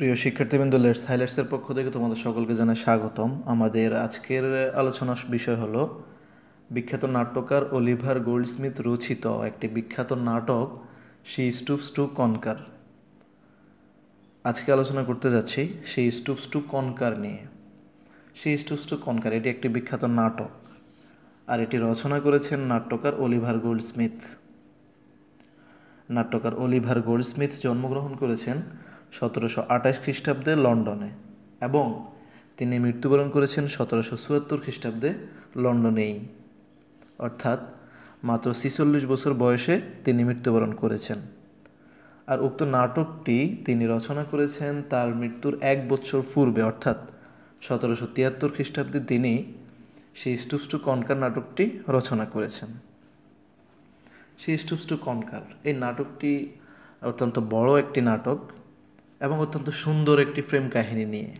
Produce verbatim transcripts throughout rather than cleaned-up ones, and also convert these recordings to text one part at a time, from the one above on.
প্রিয় শিক্ষার্থীবৃন্দ, লেটস হাইলাইটসের পক্ষ থেকে তোমাদের সকলকে জানাই স্বাগতম। আমাদের আজকের আলোচনার বিষয় হলো বিখ্যাত নাট্যকার অলিভার গোল্ডস্মিথ রচিত একটি বিখ্যাত নাটক শি স্টুপস টু কনকার। আজকে আলোচনা করতে যাচ্ছি শি স্টুপস টু কনকার নিয়ে। শি স্টুপস টু কনকার এটি একটি বিখ্যাত নাটক, আর এটি রচনা করেছেন নাট্যকার অলিভার গোল্ডস্মিথ। নাট্যকার অলিভার গোল্ডস্মিথ জন্মগ্রহণ করেছেন সতেরোশো আঠাশ খ্রিস্টাব্দে লন্ডনে এবং তিনি মৃত্যুবরণ করেছেন সতেরোশো চুয়াত্তর খ্রিস্টাব্দে লন্ডনেই, অর্থাৎ মাত্র ছিচল্লিশ বছর বয়সে তিনি মৃত্যুবরণ করেছেন। আর উক্ত নাটকটি তিনি রচনা করেছেন তার মৃত্যুর এক বছর পূর্বে, অর্থাৎ সতেরোশো তিয়াত্তর খ্রিস্টাব্দে তিনি শি স্টুপস টু কনকার নাটকটি রচনা করেছেন। শি স্টুপস টু কনকার এই নাটকটি অত্যন্ত বড় একটি নাটক এবং অত্যন্ত সুন্দর একটি ফ্রেম কাহিনী নিয়ে।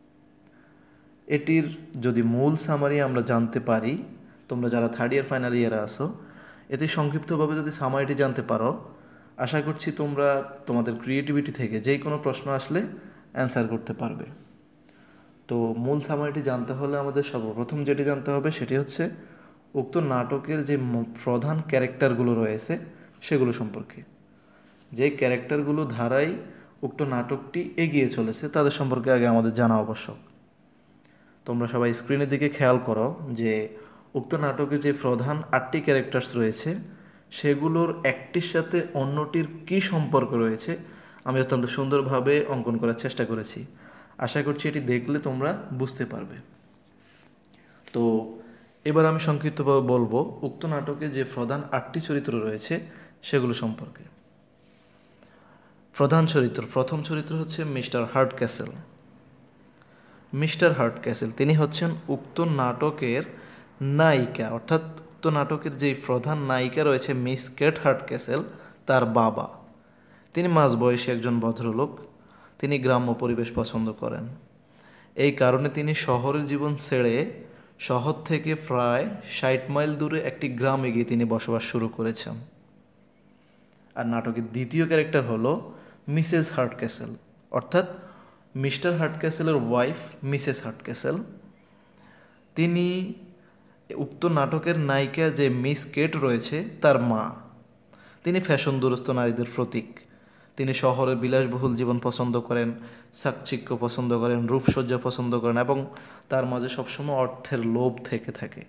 এটির যদি মূল সামারি আমরা জানতে পারি, তোমরা যারা থার্ড ইয়ার ফাইনাল ইয়ারে আসো, এতে সংক্ষিপ্তভাবে যদি সামারিটি জানতে পারো, আশা করছি তোমরা তোমাদের ক্রিয়েটিভিটি থেকে যেই কোনো প্রশ্ন আসলে অ্যান্সার করতে পারবে। তো মূল সামারিটি জানতে হলে আমাদের সর্বপ্রথম যেটি জানতে হবে সেটি হচ্ছে উক্ত নাটকের যে প্রধান ক্যারেক্টারগুলো রয়েছে সেগুলো সম্পর্কে। যে ক্যারেক্টারগুলো ধারাই উক্ত নাটকটি এগিয়ে চলেছে তাদের সম্পর্কে আগে আমাদের জানা আবশ্যক। তোমরা সবাই স্ক্রিনের দিকে খেয়াল করো যে উক্ত নাটকে যে প্রধান আটটি ক্যারেক্টার্স রয়েছে সেগুলোর একটির সাথে অন্যটির কী সম্পর্ক রয়েছে আমি অত্যন্ত সুন্দরভাবে অঙ্কন করার চেষ্টা করেছি। আশা করছি এটি দেখলে তোমরা বুঝতে পারবে। তো এবার আমি সংক্ষিপ্তভাবে বলবো উক্ত নাটকে যে প্রধান আটটি চরিত্র রয়েছে সেগুলো সম্পর্কে। প্রধান চরিত্র, প্রথম চরিত্র হচ্ছে মিস্টার হার্ডক্যাসেল। মিস্টার হার্ডক্যাসেল তিনি হচ্ছেন উক্ত নাটকের নায়িকা, অর্থাৎ উক্ত নাটকের যেই প্রধান নায়িকা রয়েছে মিস কেট হার্ডক্যাসেল তার বাবা। তিনি মাঝবয়সী একজন ভদ্রলোক। তিনি গ্রাম্য পরিবেশ পছন্দ করেন। এই কারণে তিনি শহরের জীবন ছেড়ে শহর থেকে প্রায় ষাট মাইল দূরে একটি গ্রামে গিয়ে তিনি বসবাস শুরু করেছেন। আর নাটকের দ্বিতীয় ক্যারেক্টার হলো মিসেস হার্ডক্যাসেল, অর্থাৎ মিস্টার হার্ডক্যাসেলের ওয়াইফ মিসেস হার্ডক্যাসেল। তিনি উক্ত নাটকের নায়িকা যে মিস কেট রয়েছে তার মা। তিনি ফ্যাশন দুরস্ত নারীদের প্রতীক। তিনি শহরের বিলাসবহুল জীবন পছন্দ করেন, চাকচিক্য পছন্দ করেন, রূপসজ্জা পছন্দ করেন এবং তার মাঝে সবসময় অর্থের লোভ থেকে থাকে।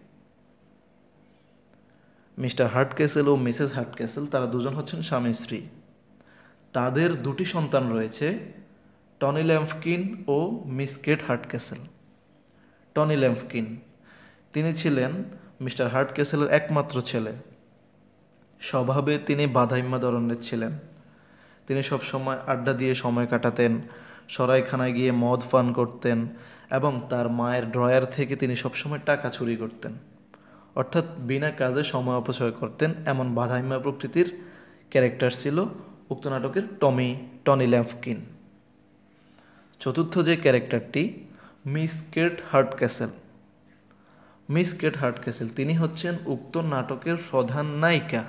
মিস্টার হার্ডক্যাসেল ও মিসেস হার্ডক্যাসেল তারা দুজন হচ্ছেন স্বামী স্ত্রী। তাদের দুটি সন্তান রয়েছে, টনি ল্যাম্পকিন ও miss Kate Hardcastle. Tony Lumpkin তিনি ছিলেন মিস্টার হার্ডক্যাসেলের একমাত্র ছেলে। স্বভাবে তিনি বাদাইম্মা ধরনের ছিলেন। তিনি সবসময় আড্ডা দিয়ে সময় কাটাতেন, সরাইখানায় গিয়ে মদ পান করতেন এবং তার মায়ের ড্রয়ার থেকে তিনি সবসময় টাকা চুরি করতেন, অর্থাৎ বিনা কাজে সময় অপচয় করতেন। এমন বাদাইম্মা প্রকৃতির ক্যারেক্টার ছিল উক্ত নাটকের টমি টনি ল্যাম্পকিন। চতুর্থ যে ক্যারেক্টারটি Miss Kate Hardcastle. Miss Kate Hardcastle তিনি হচ্ছেন উক্ত নাটকের প্রধান নায়িকা।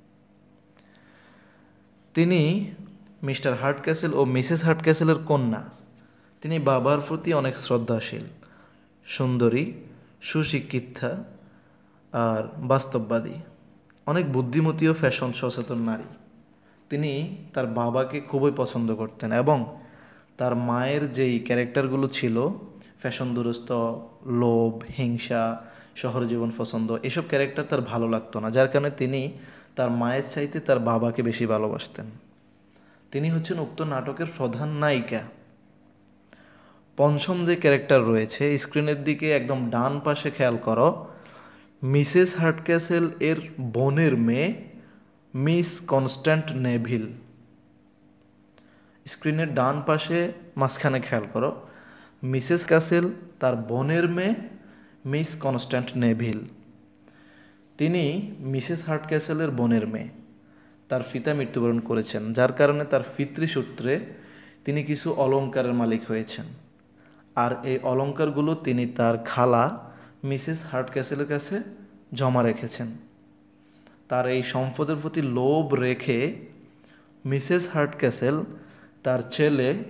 তিনি মিস্টার হার্ডক্যাসেল ও মিসেস হার্ডক্যাসেলের কন্যা। তিনি বাবার প্রতি অনেক শ্রদ্ধাশীল, সুন্দরী, সুশিক্ষিতা আর বাস্তববাদী, অনেক বুদ্ধিমতী ও ফ্যাশন সচেতন নারী। তিনি তার বাবাকে খুবই পছন্দ করতেন এবং তার মায়ের যেই ক্যারেক্টারগুলো ছিল, ফ্যাশন দুরস্ত, লোভ, হিংসা, শহর জীবন পছন্দ, এসব ক্যারেক্টার তার ভালো লাগতো না, যার কারণে তিনি তার মায়ের চাইতে তার বাবাকে বেশি ভালোবাসতেন। তিনি হচ্ছেন উক্ত নাটকের প্রধান নায়িকা। পঞ্চম যে ক্যারেক্টার রয়েছে, স্ক্রিনের দিকে একদম ডান পাশে খেয়াল করো, মিসেস হার্ডক্যাসেল এর বোনের মেয়ে মিস কনস্ট্যান্ট নেভিল। স্ক্রিনের ডান পাশে মাঝখানে খেয়াল করো, মিসেস ক্যাসেল তার বোনের মেয়ে মিস কনস্ট্যান্ট নেভিল। তিনি মিসেস হার্ডক্যাসেলের বোনের মেয়ে। তার পিতা মৃত্যুবরণ করেছেন, যার কারণে তার পিতৃসূত্রে তিনি কিছু অলংকারের মালিক হয়েছেন। আর এই অলংকারগুলো তিনি তার খালা মিসেস হার্ডক্যাসেলের কাছে জমা রেখেছেন। তার এই সম্পদের প্রতি লোভ রেখে মিসেস হার্ডক্যাসেল তার ছেলে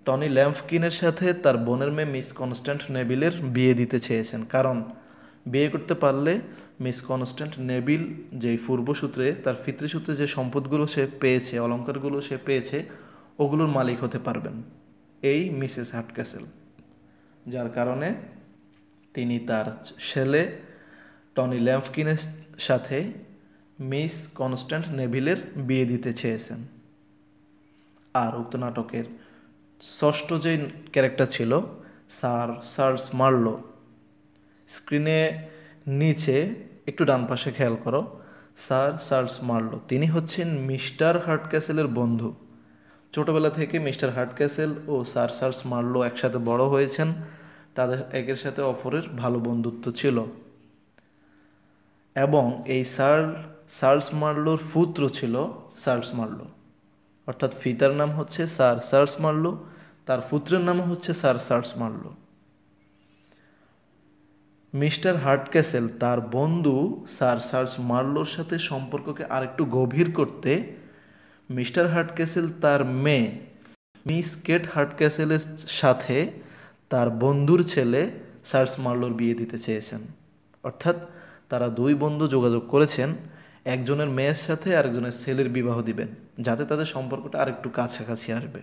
টনি ল্যাম্পকিনের সাথে তার বোনের মেয়ে মিস কনস্ট্যান্ট নেভিলের বিয়ে দিতে চেয়েছেন, কারণ বিয়ে করতে পারলে মিস কনস্ট্যান্ট নেভিল যেই পূর্বসূত্রে তার পিতৃসূত্রে যে সম্পদগুলো সে পেয়েছে, অলঙ্কারগুলো সে পেয়েছে, ওগুলোর মালিক হতে পারবেন এই মিসেস হার্টক্যাসেল। যার কারণে তিনি তার ছেলে টনি ল্যাম্পকিনের সাথে মিস কনস্ট্যান্ট নেভিলের বিয়ে দিতে চেয়েছেন। আর উক্ত নাটকের ষষ্ঠ যে ক্যারেক্টার ছিল স্যার চার্লস মার্লো, স্ক্রিনে নিচে একটু ডান পাশে খেয়াল করো, স্যার চার্লস মার্লো তিনি হচ্ছেন মিস্টার হার্টক্যাসেলের বন্ধু। ছোটবেলা থেকে মিস্টার হার্টক্যাসেল ও স্যার চার্লস মার্লো একসাথে বড় হয়েছেন, তাদের একের সাথে অপরের ভালো বন্ধুত্ব ছিল। এবং এই স্যার চার্লস মার্লোর পুত্র ছিল চার্লস মার্লো, অর্থাৎ পিতার নাম হচ্ছে স্যার চার্লস মার্লো, তার পুত্রের নামও হচ্ছে sir Charles Marlow. Mister Hardcastle তার বন্ধু স্যার চার্লস মার্লোর সাথে সম্পর্ককে আরেকটু গভীর করতে মিস্টার হার্টক্যাসেল তার মেয়ে মিস কেট হার্টক্যাসেলের সাথে তার বন্ধুর ছেলে চার্লস মার্লোর বিয়ে দিতে চেয়েছেন। অর্থাৎ তারা দুই বন্ধু যোগাযোগ করেছেন একজনের মেয়ের সাথে আরেকজনের ছেলের বিবাহ দিবেন, যাতে তাদের সম্পর্কটা আরেকটু কাছাকাছি আসবে।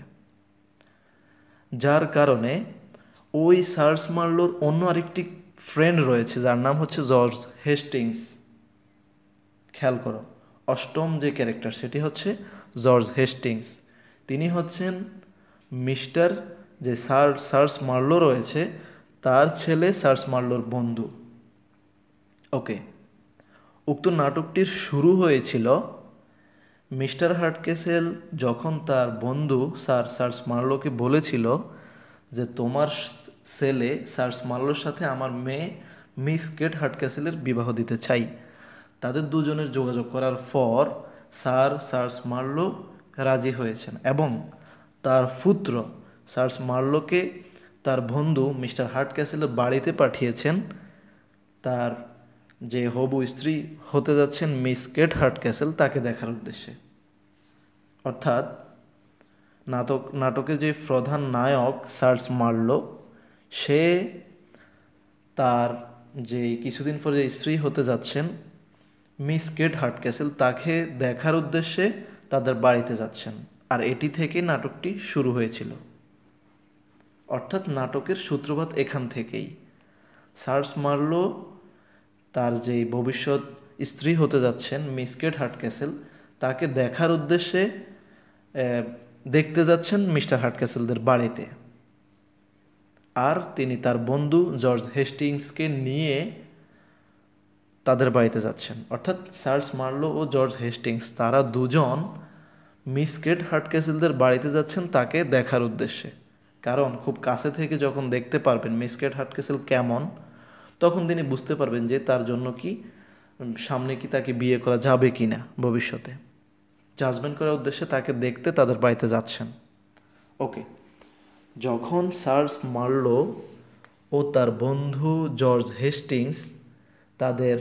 যার কারণে ওই চার্লস মার্লোর অন্য আরেকটি ফ্রেন্ড রয়েছে যার নাম হচ্ছে জর্জ হেস্টিংস। খেয়াল করো, অষ্টম যে ক্যারেক্টার সেটি হচ্ছে জর্জ হেস্টিংস। তিনি হচ্ছেন মিস্টার যে স্যার চার্লস মার্লো রয়েছে তার ছেলে চার্লস মার্লোর বন্ধু। ওকে, উক্ত নাটকটির শুরু হয়েছিল মিস্টার হার্টক্যাসেল যখন তার বন্ধু স্যার চার্লস মার্লোকে বলেছিল যে তোমার ছেলে চার্লস মার্লোর সাথে আমার মেয়ে মিস কেট হার্টক্যাসেলের বিবাহ দিতে চাই। তাদের দুজনের যোগাযোগ করার পর স্যার চার্লস মার্লো রাজি হয়েছেন এবং তার পুত্র চার্লস মার্লোকে তার বন্ধু মিস্টার হার্টক্যাসেলের বাড়িতে পাঠিয়েছেন তার যে হবু স্ত্রী হতে যাচ্ছেন মিস কেট হার্টক্যাসেল তাকে দেখার উদ্দেশ্যে। অর্থাৎ নাটক নাটকে যে প্রধান নায়ক চার্লস মার্লো, সে তার যে কিছুদিন পরে যে স্ত্রী হতে যাচ্ছেন মিস কেট হার্টক্যাসেল তাকে দেখার উদ্দেশ্যে তাদের বাড়িতে যাচ্ছেন। আর এটি থেকে নাটকটি শুরু হয়েছিল। অর্থাৎ নাটকের সূত্রপাত এখান থেকেই। চার্লস মার্লো তার যেই ভবিষ্যৎ স্ত্রী হতে যাচ্ছেন মিস কেট হার্টক্যাসেল তাকে দেখার উদ্দেশ্যে দেখতে যাচ্ছেন মিস্টার হার্টক্যাসেলদের বাড়িতে। আর তিনি তার বন্ধু জর্জ হেস্টিংসকে নিয়ে তাদের বাড়িতে যাচ্ছেন। অর্থাৎ চার্লস মার্লো ও জর্জ হেস্টিংস তারা দুজন মিস কেট হার্টক্যাসেলদের বাড়িতে যাচ্ছেন তাকে দেখার উদ্দেশ্যে। কারণ খুব কাছে থেকে যখন দেখতে পারবেন মিস কেট হার্টক্যাসেল কেমন, তখন তিনি বুঝতে পারবেন যে তার জন্য কি সামনে কি তাকে বিয়ে করা যাবে কি না ভবিষ্যতে। জাজমেন্ট করার উদ্দেশ্যে তাকে দেখতে তাদের বাড়িতে যাচ্ছেন। ওকে, যখন চার্লস মার্লো ও তার বন্ধু জর্জ হেস্টিংস তাদের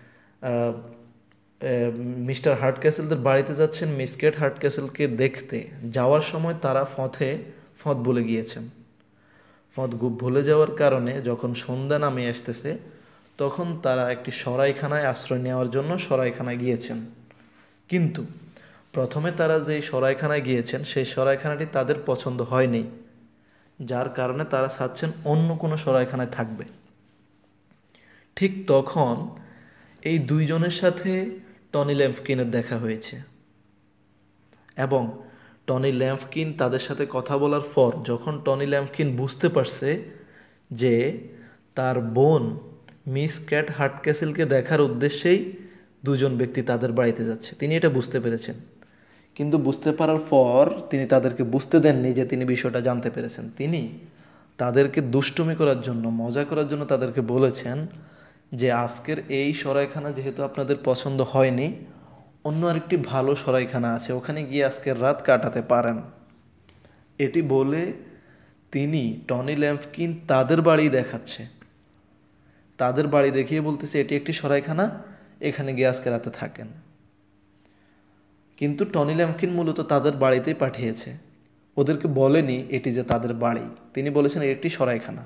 মিস্টার হার্টক্যাসেলদের বাড়িতে যাচ্ছেন মিস কেট হার্টক্যাসেলকে দেখতে, যাওয়ার সময় তারা পথে পথ ভুলে গিয়েছেন। পথ ভুলে যাওয়ার কারণে যখন সন্ধ্যা নামে আসতেছে তখন তারা একটি সরাইখানায় আশ্রয় নেওয়ার জন্য সরাইখানায় গিয়েছেন। কিন্তু প্রথমে তারা যে সরাইখানায় গিয়েছেন সেই সরাইখানাটি তাদের পছন্দ হয়নি, যার কারণে তারা চাচ্ছেন অন্য কোনো সরাইখানায় থাকবে। ঠিক তখন এই দুইজনের সাথে টনি ল্যাম্পকিনের দেখা হয়েছে এবং টনি ল্যাম্পকিন তাদের সাথে কথা বলার পর যখন টনি ল্যাম্পকিন বুঝতে পারছে যে তার বোন মিস ক্যাট হার্টক্যাসেলকে দেখার উদ্দেশ্যেই দুজন ব্যক্তি তাদের বাড়িতে যাচ্ছে, তিনি এটা বুঝতে পেরেছেন। কিন্তু বুঝতে পারার পর তিনি তাদেরকে বুঝতে দেননি যে তিনি বিষয়টা জানতে পেরেছেন। তিনি তাদেরকে দুষ্টুমি করার জন্য, মজা করার জন্য তাদেরকে বলেছেন যে আজকের এই সরাইখানা যেহেতু আপনাদের পছন্দ হয়নি, অন্য আরেকটি ভালো সরাইখানা আছে, ওখানে গিয়ে আজকের রাত কাটাতে পারেন। এটি বলে তিনি টনি ল্যাম্পকিন তাদের বাড়ি দেখাচ্ছে, তাদের বাড়ি দেখিয়ে বলতেছে এটি একটি সরাইখানা, এখানে গিয়ে আজকে রাতে থাকেন। কিন্তু টনি ল্যাম্পকিন মূলত তাদের বাড়িতেই পাঠিয়েছে। ওদেরকে বলেনি এটি যে তাদের বাড়ি, তিনি বলেছেন এটি সরাইখানা।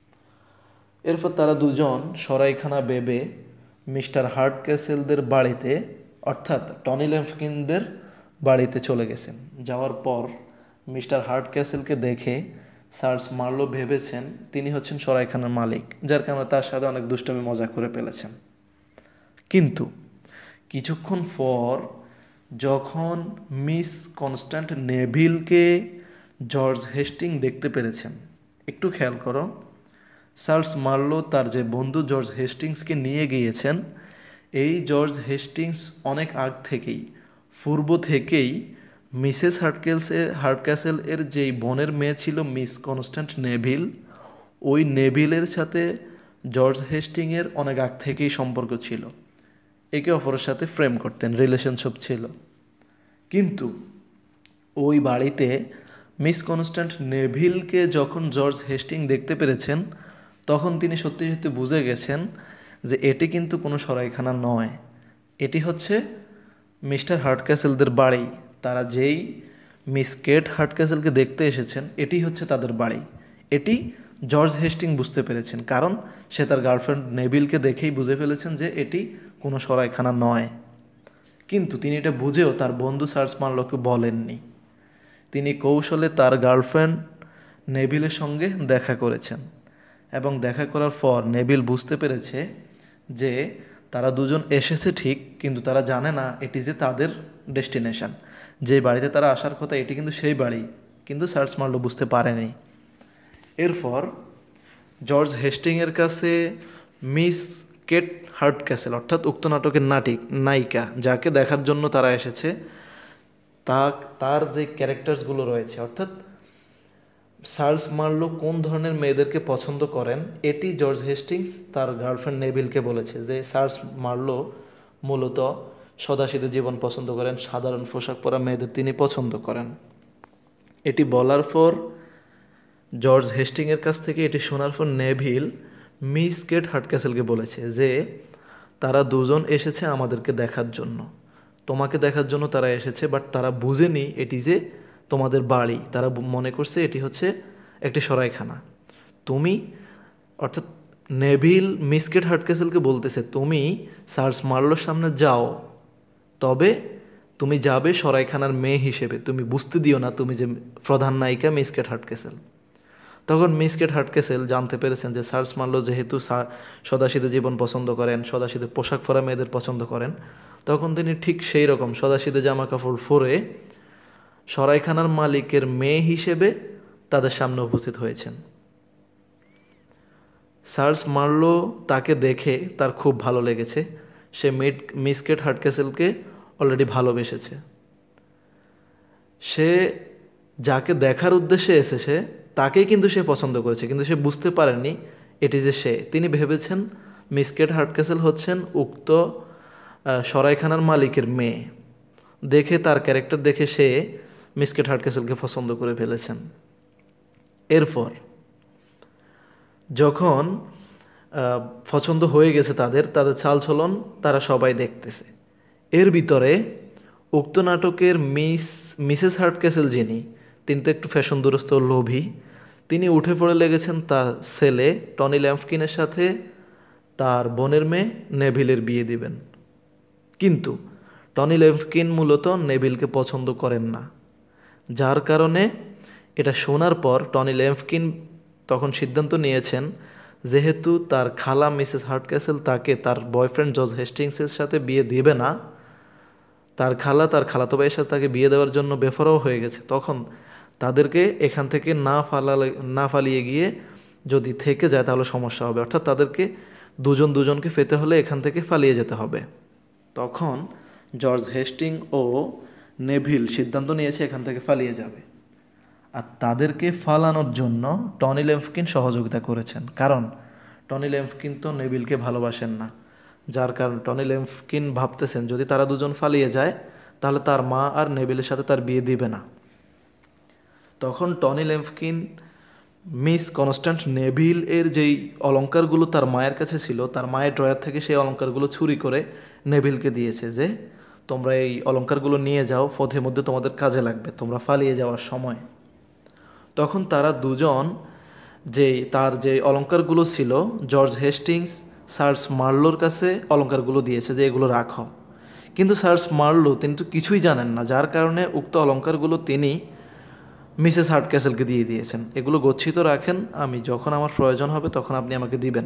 এরপর তারা দুজন সরাইখানা ভেবে মিস্টার হার্ট ক্যাসেলদের বাড়িতে অর্থাৎ টনি ল্যাম্পকিনদের বাড়িতে চলে গেছেন। যাওয়ার পর মিস্টার হার্ট ক্যাসেলকে দেখে চার্লস মার্লো ভেবেছেন তিনি হচ্ছেন সরাইখানার মালিক, যার কারণে তার সাথে অনেক দুষ্টমি মজা করে ফেলেছেন। কিন্তু কিছুক্ষণ পর যখন মিস কনস্ট্যান্ট নেভিলকে জর্জ হেস্টিং দেখতে পেরেছেন, একটু খেয়াল করো, চার্লস মার্লো তার যে বন্ধু জর্জ হেস্টিংসকে নিয়ে গিয়েছেন, এই জর্জ হেস্টিংস অনেক আগ থেকেই পূর্ব থেকেই মিসেস হার্টকেলসের হার্টক্যাসেল এর যেই বোনের মেয়ে ছিল মিস কনস্ট্যান্ট নেভিল, ওই নেভিলের সাথে জর্জ হেস্টিংয়ের অনেক আগ থেকেই সম্পর্ক ছিল, একে অপরের সাথে ফ্রেম করতেন, রিলেশনশিপ ছিল। কিন্তু ওই বাড়িতে মিস কনস্ট্যান্ট নেভিলকে যখন জর্জ হেস্টিং দেখতে পেরেছেন, তখন তিনি সত্যি সত্যি বুঝে গেছেন যে এটি কিন্তু কোনো সরাইখানা নয়, এটি হচ্ছে মিস্টার হার্টক্যাসেলদের বাড়ি। তারা যেই মিস কেট হার্টক্যাসেলকে দেখতে এসেছেন, এটি হচ্ছে তাদের বাড়ি। এটি জর্জ হেস্টিং বুঝতে পেরেছেন, কারণ সে তার গার্লফ্রেন্ড নেভিলকে দেখেই বুঝে ফেলেছেন যে এটি কোনো সরাইখানা নয়। কিন্তু তিনি এটা বুঝেও তার বন্ধু চার্লস মার্লোকে বলেননি। তিনি কৌশলে তার গার্লফ্রেন্ড নেভিলের সঙ্গে দেখা করেছেন, এবং দেখা করার পর নেভিল বুঝতে পেরেছে যে তারা দুজন এসেছে ঠিক, কিন্তু তারা জানে না এটি যে তাদের ডেস্টিনেশন, যে বাড়িতে তারা আসার কথা এটি কিন্তু সেই বাড়ি, কিন্তু চার্লস মার্লো বুঝতে পারেনি। এরপর জর্জ হেস্টিংয়ের কাছে মিস কেট হার্টক্যাসেল অর্থাৎ উক্ত নাটকের নাটিক নায়িকা যাকে দেখার জন্য তারা এসেছে, তা তার যে ক্যারেক্টার্সগুলো রয়েছে, অর্থাৎ চার্লস মার্লো কোন ধরনের মেয়েদেরকে পছন্দ করেন, এটি জর্জ হেস্টিংস তার গার্লফ্রেন্ড নেভিলকে বলেছে যে চার্লস মার্লো মূলত সদাসিধে জীবন পছন্দ করেন, সাধারণ পোশাক পরা মেয়েদের তিনি পছন্দ করেন। এটি বলার পর জর্জ হেস্টিংয়ের কাছ থেকে এটি শোনার পর নেভিল মিস কেট হার্টক্যাসেলকে বলেছে যে তারা দুজন এসেছে আমাদেরকে দেখার জন্য, তোমাকে দেখার জন্য তারা এসেছে, বাট তারা বুঝেনি এটি যে তোমাদের বাড়ি। তারা মনে করছে এটি হচ্ছে একটি সরাইখানা। তুমি অর্থাৎ নেভিল মিস কেট হার্টক্যাসেলকে বলতেছে তুমি চার্লস মার্লোর সামনে যাও, তবে তুমি যাবে সরাইখানার মেয়ে হিসেবে, তুমি বুঝতে দিও না তুমি যে প্রধান নায়িকা মিস কেট হার্টক্যাসেল। তখন মিস কেট হার্টক্যাসেল জানতে পেরেছেন যে চার্লস মার্লো যেহেতু সদাসিধে জীবন পছন্দ করেন, সদাসিধে পোশাক পরা মেয়েদের পছন্দ করেন, তখন তিনি ঠিক সেই রকম সদাসিধে জামা কাপড় পরে সরাইখানার মালিকের মেয়ে হিসেবে তাদের সামনে উপস্থিত হয়েছেন। চার্লস মার্লো তাকে দেখে তার খুব ভালো লেগেছে, সে মিড মিস কেট হার্টক্যাসেলকে অলরেডি ভালোবেসেছে। সে যাকে দেখার উদ্দেশ্যে এসেছে তাকেই কিন্তু সে পছন্দ করেছে, কিন্তু সে বুঝতে পারেনি এটি যে সে। তিনি ভেবেছেন মিস কেট হার্টক্যাসেল হচ্ছেন উক্ত সরাইখানার মালিকের মেয়ে। দেখে তার ক্যারেক্টার দেখে সে মিস কেট হার্টক্যাসেলকে পছন্দ করে ফেলেছেন। এরপর যখন পছন্দ হয়ে গেছে তাদের তাদের চালচলন তারা সবাই দেখতেছে। এর ভিতরে উক্ত নাটকের মিস মিসেস হার্টক্যাসেল যিনি, তিনি তো একটু ফ্যাশন দুরস্ত লোভী, তিনি উঠে পড়ে লেগেছেন তার ছেলে টনি ল্যাম্পকিনের সাথে তার বোনের মেয়ে নেভিলের বিয়ে দিবেন। কিন্তু টনি ল্যাম্পকিন মূলত নেভিলকে পছন্দ করেন না, যার কারণে এটা শোনার পর টনি ল্যাম্পকিন তখন সিদ্ধান্ত নিয়েছেন যেহেতু তার খালা মিসেস হার্টক্যাসেল তাকে তার বয়ফ্রেন্ড জর্জ হেস্টিংসের সাথে বিয়ে দেবে না, তার খালা তার খালাতো ভাইয়ের সাথে তাকে বিয়ে দেওয়ার জন্য বেফরও হয়ে গেছে, তখন তাদেরকে এখান থেকে না ফালালে না ফালিয়ে গিয়ে যদি থেকে যায় তাহলে সমস্যা হবে, অর্থাৎ তাদেরকে দুজন দুজনকে পেতে হলে এখান থেকে ফালিয়ে যেতে হবে। তখন জর্জ হেস্টিং ও নেভিল সিদ্ধান্ত নিয়েছে এখান থেকে ফালিয়ে যাবে, আর তাদেরকে ফালানোর জন্য টনি ল্যাম্পকিন সহযোগিতা করেছেন, কারণ টনি ল্যাম্পকিন তো নেভিলকে ভালোবাসেন না, যার কারণে টনি ল্যাম্পকিন ভাবতেছেন যদি তারা দুজন ফালিয়ে যায় তাহলে তার মা আর নেভিলের সাথে তার বিয়ে দিবে না। তখন Tony Lumpkin miss Constance Neville এর যেই অলঙ্কারগুলো তার মায়ের কাছে ছিল, তার মায়ের ড্রয়ার থেকে সেই অলঙ্কারগুলো চুরি করে নেভিলকে দিয়েছে যে তোমরা এই অলঙ্কারগুলো নিয়ে যাও, পথের মধ্যে তোমাদের কাজে লাগবে তোমরা ফালিয়ে যাওয়ার সময়। তখন তারা দুজন যেই তার যে অলঙ্কারগুলো ছিল জর্জ হেস্টিংস চার্লস মার্লোর কাছে অলঙ্কারগুলো দিয়েছে যে এগুলো রাখো, কিন্তু চার্লস মার্লো তিনি তো কিছুই জানেন না, যার কারণে উক্ত অলঙ্কারগুলো তিনি মিসেস হার্টক্যাসেলকে দিয়ে দিয়েছেন। এগুলো গচ্ছিত রাখেন, আমি যখন আমার প্রয়োজন হবে তখন আপনি আমাকে দিবেন।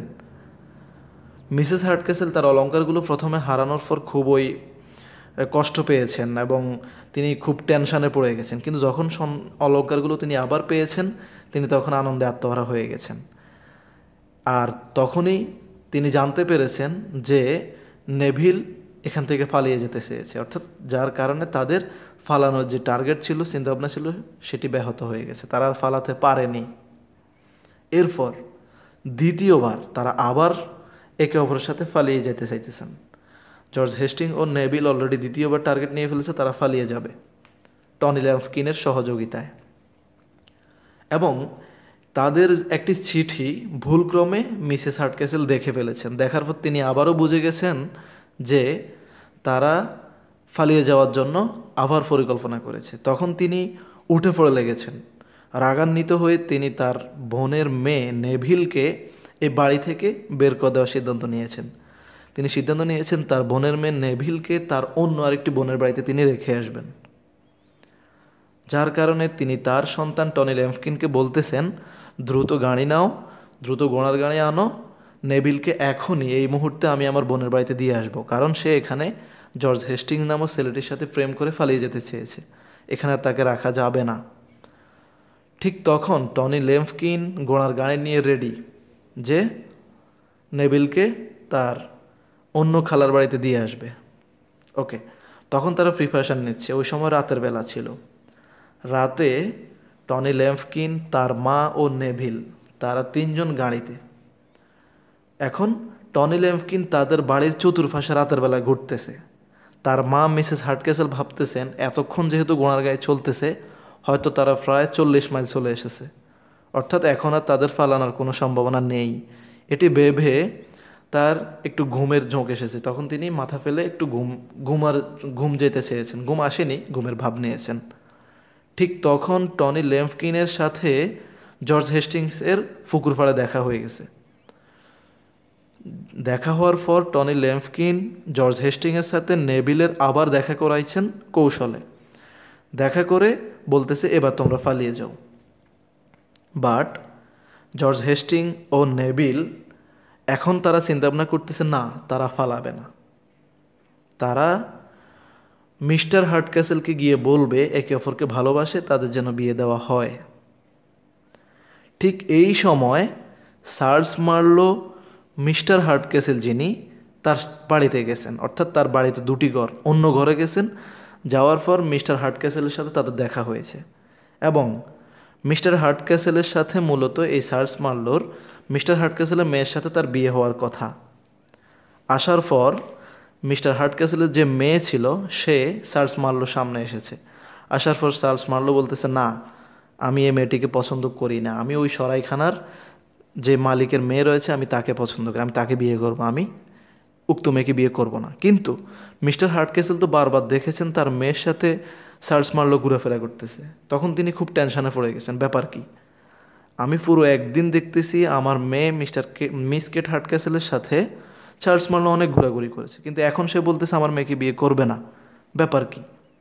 মিসেস হার্টক্যাসেল তার অলঙ্কারগুলো প্রথমে হারানোর পর খুবই কষ্ট পেয়েছেন এবং তিনি খুব টেনশানে পড়ে গেছেন, কিন্তু যখন অলঙ্কারগুলো তিনি আবার পেয়েছেন তিনি তখন আনন্দে আত্মহারা হয়ে গেছেন। আর তখনই তিনি জানতে পেরেছেন যে নেভিল এখান থেকে পালিয়ে যেতে চেয়েছে, অর্থাৎ যার কারণে তাদের ফালানোর যে টার্গেট ছিল, চিন্তাভাবনা ছিল, সেটি ব্যাহত হয়ে গেছে, তারা আর ফালাতে পারেনি। এরপর দ্বিতীয়বার তারা আবার একে অপরের সাথে পালিয়ে যেতে চাইতেছেন। জর্জ হেস্টিং ও নেভিল অলরেডি দ্বিতীয়বার টার্গেট নিয়ে ফেলেছে, তারা পালিয়ে যাবে টনি ল্যাম্পকিনের সহযোগিতায়। এবং তাদের একটি চিঠি ভুলক্রমে মিসেস হার্টক্যাসেল দেখে ফেলেছেন। দেখার পর তিনি আবারও বুঝে গেছেন যে তারা পালিয়ে যাওয়ার জন্য আবার পরিকল্পনা করেছে। তখন তিনি উঠে পড়ে লেগেছেন। রাগান্বিত হয়ে তিনি তার বোনের মেয়ে নেভিলকে এই বাড়ি থেকে বের করে দেওয়ার সিদ্ধান্ত নিয়েছেন। তিনি সিদ্ধান্ত নিয়েছেন তার বোনের মেয়ে নেভিলকে তার অন্য আরেকটি বোনের বাড়িতে তিনি রেখে আসবেন। যার কারণে তিনি তার সন্তান টনি ল্যাম্পকিনকে বলতেছেন, দ্রুত গাড়ি নাও, দ্রুত ঘোড়ার গাড়ি আনো, নেভিলকে এখনই এই মুহূর্তে আমি আমার বোনের বাড়িতে দিয়ে আসবো, কারণ সে এখানে জর্জ হেস্টিংস নামক ছেলেটির সাথে প্রেম করে পালিয়ে যেতে চেয়েছে, এখানে তাকে রাখা যাবে না। ঠিক তখন টনি ল্যাম্পকিন ঘোড়ার গাড়ি নিয়ে রেডি যে নেভিলকে তার অন্য খালার বাড়িতে দিয়ে আসবে। ওকে, তখন তারা প্রিপারেশান নিচ্ছে। ওই সময় রাতের বেলা ছিল। রাতে টনি ল্যাম্পকিন, তার মা ও নেভিল, তারা তিনজন গাড়িতে। এখন টনি ল্যাম্পকিন তাদের বাড়ির চতুর্পাশে রাতের বেলা ঘুরতেছে। তার মা মিসেস হার্টক্যাসেল ভাবতেছেন এতক্ষণ যেহেতু ঘোড়ার গাড়ি চলতেছে, হয়তো তারা প্রায় চল্লিশ মাইল চলে এসেছে, অর্থাৎ এখন আর তাদের ফালানোর কোনো সম্ভাবনা নেই। এটি ভেবে তার একটু ঘুমের ঝোঁক এসেছে। তখন তিনি মাথা ফেলে একটু ঘুম ঘুমার ঘুম যেতে চেয়েছেন। ঘুম আসেনি, ঘুমের ভাব নিয়েছেন। ঠিক তখন টনি ল্যাম্পকিনের সাথে জর্জ হেস্টিংসের পুকুর পাড়ে দেখা হয়ে গেছে। দেখা হওয়ার পর টনি ল্যাম্পকিন জর্জ হেস্টিংয়ের সাথে নেভিলের আবার দেখা করাইছেন কৌশলে। দেখা করে বলতেছে, এবার তোমরা পালিয়ে যাও। বাট জর্জ হেস্টিং ও নেভিল এখন তারা চিন্তাভাবনা করতেছে না, তারা পালাবে না। তারা মিস্টার হার্টক্যাসেলকে গিয়ে বলবে একে অপরকে ভালোবাসে, তাদের যেন বিয়ে দেওয়া হয়। ঠিক এই সময় চার্লস মার্লো মিস্টার হার্টক্যাসেল যিনি, তার বাড়িতে গেছেন, অর্থাৎ তার বাড়িতে দুটি ঘর, অন্য ঘরে গেছেন। যাওয়ার পর মিস্টার হার্টক্যাসেলের সাথে তাদের দেখা হয়েছে এবং মিস্টার হার্টক্যাসেলের সাথে মূলত এই চার্লস মার্লোর মিস্টার হার্টক্যাসেলের মেয়ের সাথে তার বিয়ে হওয়ার কথা। আসার পর মিস্টার হার্টক্যাসেলের যে মেয়ে ছিল সে চার্লস মার্লোর সামনে এসেছে। আসার পর চার্লস মার্লো বলতেছে, না, আমি এই মেয়েটিকে পছন্দ করি না, আমি ওই সরাইখানার যে মালিকের মেয়ে রয়েছে আমি তাকে পছন্দ করি, আমি তাকে বিয়ে করবো, আমি উক্ত মেয়েকে বিয়ে করব না। কিন্তু মিস্টার হার্টক্যাসেল তো বারবার দেখেছেন তার মেয়ের সাথে চার্লস মার্লো ঘোরাফেরা করতেছে। তখন তিনি খুব টেনশনে পড়ে গেছেন, ব্যাপার কি? আমি পুরো একদিন দেখতেছি আমার মেয়ে মিস্টার কে মিস কেট হার্টক্যাসেলের সাথে চার্লস মার্লো অনেক ঘোরাঘুরি করেছে, কিন্তু এখন সে বলতেছে আমার মেয়েকে বিয়ে করবে না, ব্যাপার কি?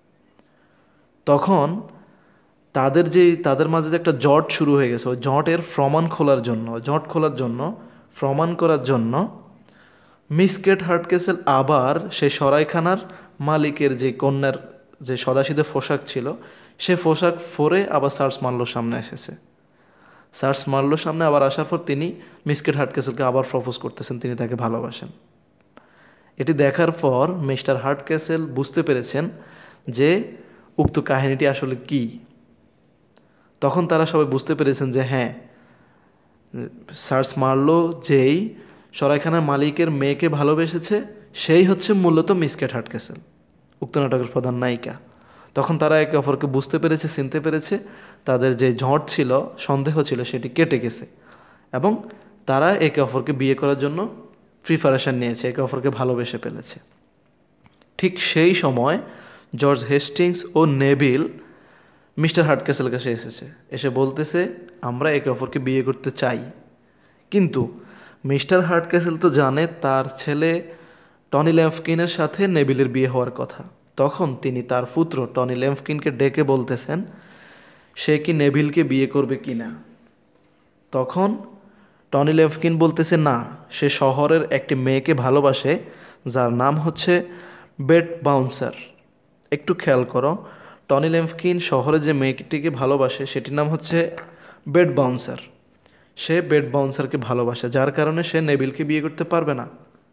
তখন তাদের যে তাদের মাঝে যে একটা জট শুরু হয়ে গেছে, ওই জটের প্রমাণ খোলার জন্য জট খোলার জন্য প্রমাণ করার জন্য মিস কেট হার্টক্যাসেল আবার সেই সরাইখানার মালিকের যে কন্যার যে সদাশীদের পোশাক ছিল সে পোশাক পরে আবার চার্লস মার্লোর সামনে এসেছে। চার্লস মার্লোর সামনে আবার আসার পর তিনি মিস কেট হার্টক্যাসেলকে আবার প্রপোজ করতেছেন, তিনি তাকে ভালোবাসেন। এটি দেখার পর মিস্টার হার্টক্যাসেল বুঝতে পেরেছেন যে উক্ত কাহিনীটি আসলে কি। তখন তারা সবাই বুঝতে পেরেছেন যে হ্যাঁ, চার্লস মার্লো যেই সরাইখানার মালিকের মেয়েকে ভালোবেসেছে সেই হচ্ছে মূলত মিস কেট হার্টক্যাসেল, উক্ত নাটকের প্রধান নায়িকা। তখন তারা একে অপরকে বুঝতে পেরেছে, চিনতে পেরেছে, তাদের যে ঝড় ছিল, সন্দেহ ছিল, সেটি কেটে গেছে এবং তারা একে অপরকে বিয়ে করার জন্য প্রিপারেশান নিয়েছে, একে অপরকে ভালোবেসে ফেলেছে। ঠিক সেই সময় জর্জ হেস্টিংস ও নেভিল মিস্টার হার্টক্যাসেল কাছে এসেছে, এসে বলতেছে আমরা একে অপরকে বিয়ে করতে চাই। কিন্তু মিস্টার হার্টক্যাসেল তো জানে তার ছেলে টনি ল্যাম্পকিনের সাথে নেভিলের বিয়ে হওয়ার কথা। তখন তিনি তার পুত্র টনি ল্যাম্পকিনকে ডেকে বলতেছেন সে কি নেভিলকে বিয়ে করবে কি না। তখন টনি ল্যাম্পকিন বলতেছে না, সে শহরের একটি মেয়েকে ভালোবাসে যার নাম হচ্ছে বেট বাউন্সার। একটু খেয়াল করো, টনি ল্যাম্পকিন শহরে যে মেয়েটিকে ভালোবাসে সেটির নাম হচ্ছে বেট বাউন্সার। সে বেট বাউন্সারকে ভালোবাসে, যার কারণে সে নেভিলকে বিয়ে করতে পারবে না।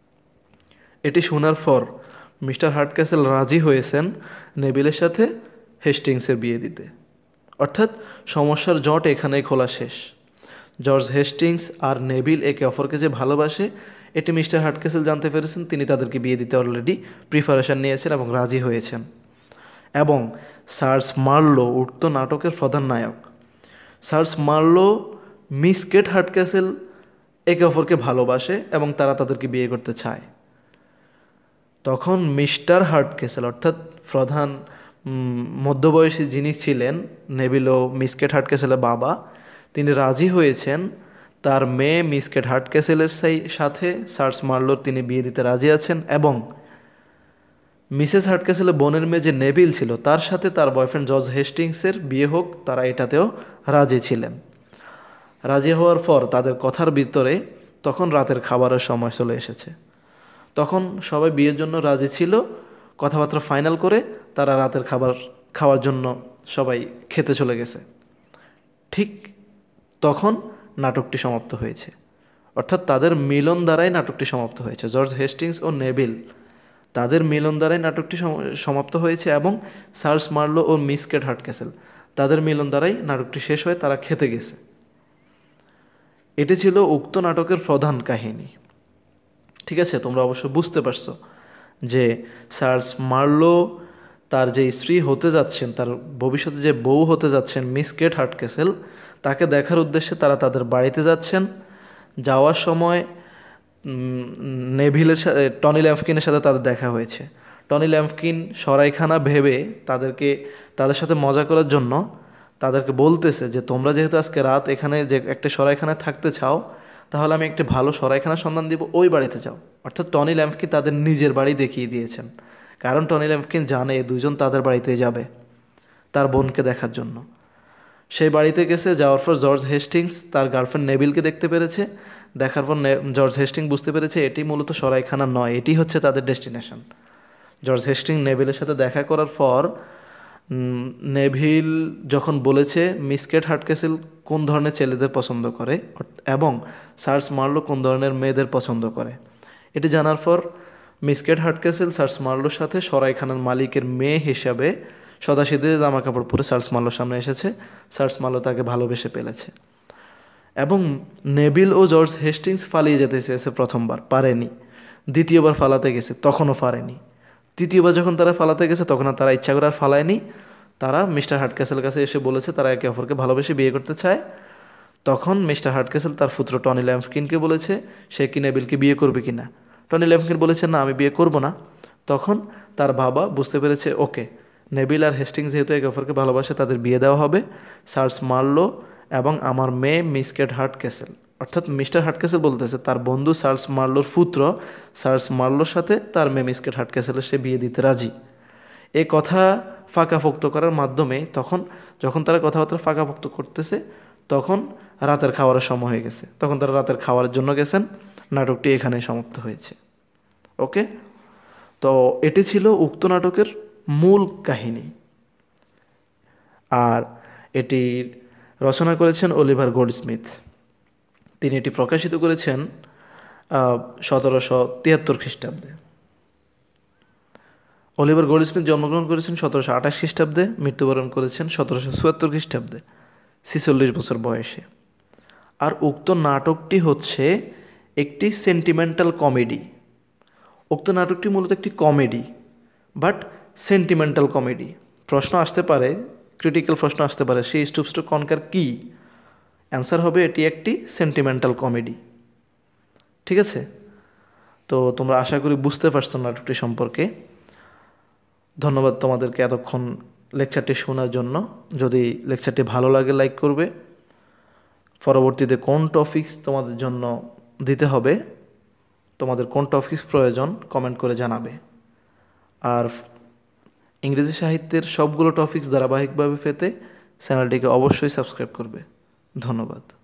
এটি শোনার পর মিস্টার হার্টক্যাসেল রাজি হয়েছেন নেভিলের সাথে হেস্টিংসের বিয়ে দিতে। অর্থাৎ সমস্যার জট এখানেই খোলা শেষ। জর্জ হেস্টিংস আর নেভিল একে অপরকে যে ভালোবাসে এটি মিস্টার হার্টক্যাসেল জানতে পেরেছেন। তিনি তাদেরকে বিয়ে দিতে অলরেডি প্রিপারেশন নিয়েছেন এবং রাজি হয়েছেন। এবং চার্লস মার্লো উক্ত নাটকের প্রধান নায়ক। Charles Marlow miss Kate Hardcastle একে অপরকে ভালোবাসে এবং তারা তাদেরকে বিয়ে করতে চায়। তখন মিস্টার হার্টক্যাসেল অর্থাৎ প্রধান মধ্যবয়সী যিনি ছিলেন নেভিল ও মিস কেট হার্টক্যাসেলের বাবা, তিনি রাজি হয়েছেন তার মেয়ে মিস কেট হার্টক্যাসেলের সাথে চার্লস মার্লোর তিনি বিয়ে দিতে রাজি আছেন। এবং মিসেস হার্টক্যাসেলের বোনের মেয়ে যে নেভিল ছিল তার সাথে তার বয়ফ্রেন্ড জর্জ হেস্টিংসের বিয়ে হোক, তারা এটাতেও রাজি ছিলেন। রাজি হওয়ার পর তাদের কথার ভিতরে তখন রাতের খাবারের সময় চলে এসেছে। তখন সবাই বিয়ের জন্য রাজি ছিল, কথাবার্তা ফাইনাল করে তারা রাতের খাবার খাওয়ার জন্য সবাই খেতে চলে গেছে। ঠিক তখন নাটকটি সমাপ্ত হয়েছে, অর্থাৎ তাদের মিলন দ্বারাই নাটকটি সমাপ্ত হয়েছে। জর্জ হেস্টিংস ও নেভিল তাদের মিলন দ্বারাই নাটকটি সমাপ্ত হয়েছে এবং চার্লস মার্লো ও মিস কেট হার্টক্যাসেল তাদের মিলন দ্বারাই নাটকটি শেষ হয়ে তারা খেতে গেছে। এটি ছিল উক্ত নাটকের প্রধান কাহিনী। ঠিক আছে, তোমরা অবশ্য বুঝতে পারছো যে চার্লস মার্লো তার যে স্ত্রী হতে যাচ্ছেন, তার ভবিষ্যতে যে বউ হতে যাচ্ছেন মিস কেট হার্টক্যাসেল, তাকে দেখার উদ্দেশ্যে তারা তাদের বাড়িতে যাচ্ছেন। যাওয়ার সময় নেভিলের সাথে টনি ল্যাম্পকিনের সাথে তাদের দেখা হয়েছে। টনি ল্যাম্পকিন সরাইখানা ভেবে তাদেরকে তাদের সাথে মজা করার জন্য তাদেরকে বলতেছে যে তোমরা যেহেতু আজকে রাত এখানে যে একটা সরাইখানায় থাকতে চাও, তাহলে আমি একটি ভালো সরাইখানার সন্ধান দিব, ওই বাড়িতে যাও। অর্থাৎ টনি ল্যাম্পকিন তাদের নিজের বাড়ি দেখিয়ে দিয়েছেন, কারণ টনি ল্যাম্পকিন জানে দুজন তাদের বাড়িতে যাবে তার বোনকে দেখার জন্য। সেই বাড়িতে গেছে, যাওয়ার পর জর্জ হেস্টিংস তার গার্লফ্রেন্ড নেভিলকে দেখতে পেরেছে। দেখার পর জর্জ হেস্টিংস বুঝতে পেরেছে এটি মূলত সরাইখানা নয়, এটি হচ্ছে তাদের ডেস্টিনেশন। জর্জ হেস্টিংস নেভিলের সাথে দেখা করার পর নেভিল যখন বলেছে মিস কেট হার্টক্যাসেল কোন ধরনের ছেলেদের পছন্দ করে এবং চার্লস মার্লো কোন ধরনের মেয়েদের পছন্দ করে, এটি জানার পর মিস কেট হার্টক্যাসেল চার্লস মার্লোর সাথে সরাইখানার মালিকের মেয়ে হিসাবে সদাশীতে জামা কাপড় পরে চার্লস মার্লোর সামনে এসেছে। চার্লস মার্লো তাকে ভালোবেসে ফেলেছে এবং নেভিল ও জর্জ হেস্টিংস পালিয়ে যেতে চেয়েছে, প্রথমবার পারেনি, দ্বিতীয়বার ফালাতে গেছে তখনও পারেনি, তৃতীয়বার যখন তারা ফালাতে গেছে তখন আর তারা ইচ্ছা করে আর ফালায়নি। তারা মিস্টার হার্টক্যাসেলের কাছে এসে বলেছে তারা একে অপরকে ভালোবেসে বিয়ে করতে চায়। তখন মিস্টার হার্টক্যাসেল তার পুত্র টনি ল্যাম্পকিনকে বলেছে সে কি নেভিলকে বিয়ে করবে কি না। টনি ল্যাম্পকিন বলেছে না, আমি বিয়ে করব না। তখন তার বাবা বুঝতে পেরেছে ওকে, নেভিল আর হেস্টিংস যেহেতু একে অপরকে ভালোবাসে তাদের বিয়ে দেওয়া হবে চার্লস মার্লো এবং আমার মেয়ে মিস কেট হার্টক্যাসেল। অর্থাৎ মিস্টার হার্টক্যাসেল বলতেছে তার বন্ধু চার্লস মার্লোর পুত্র চার্লস মার্লোর সাথে তার মেয়ে মিস কেট হার্টক্যাসেলের সে বিয়ে দিতে রাজি। এই কথা ফাঁকাফোক্ত করার মাধ্যমে তখন যখন তারা কথাবার্তা ফাঁকাফোক্ত করতেছে তখন রাতের খাওয়ারের সময় হয়ে গেছে, তখন তারা রাতের খাওয়ার জন্য গেছেন। নাটকটি এখানেই সমাপ্ত হয়েছে। ওকে, তো এটি ছিল উক্ত নাটকের মূল কাহিনী। আর এটির রচনা করেছেন অলিভার গোল্ডস্মিথ। তিনি এটি প্রকাশিত করেছেন সতেরোশো তিয়াত্তর খ্রিস্টাব্দে। অলিভার গোল্ডস্মিথ জন্মগ্রহণ করেছেন সতেরোশো আঠাশ খ্রিস্টাব্দে, মৃত্যুবরণ করেছেন সতেরোশো চুয়াত্তর খ্রিস্টাব্দে ছিচল্লিশ বছর বয়সে। আর উক্ত নাটকটি হচ্ছে একটি সেন্টিমেন্টাল কমেডি। উক্ত নাটকটি মূলত একটি কমেডি, বাট সেন্টিমেন্টাল কমেডি। প্রশ্ন আসতে পারে, ক্রিটিক্যাল প্রশ্ন আসতে পারে, সি স্টুপস টু কনকার কি? অ্যান্সার হবে এটি একটি সেন্টিমেন্টাল কমেডি। ঠিক আছে, তো তোমরা আশা করি বুঝতে পারছো নাটকটি সম্পর্কে। ধন্যবাদ তোমাদেরকে এতক্ষণ লেকচারটি শোনার জন্য। যদি লেকচারটি ভালো লাগে লাইক করবে। পরবর্তীতে কোন টপিকস তোমাদের জন্য দিতে হবে, তোমাদের কোন টপিকস প্রয়োজন কমেন্ট করে জানাবে। আর ইংরেজি সাহিত্যের সবগুলো টপিকস ধারাবাহিকভাবে পেতে চ্যানেলটিকে অবশ্যই সাবস্ক্রাইব করবে। ধন্যবাদ।